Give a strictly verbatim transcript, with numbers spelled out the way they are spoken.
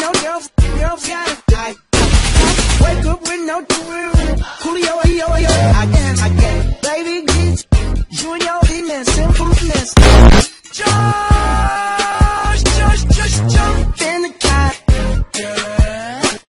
no girls, girls got it. Wake up with no Coolio, yo, yo, I can't